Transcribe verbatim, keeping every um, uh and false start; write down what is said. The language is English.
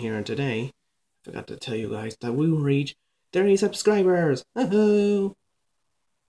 here, and today I forgot to tell you guys that we will reach thirty subscribers. Oh,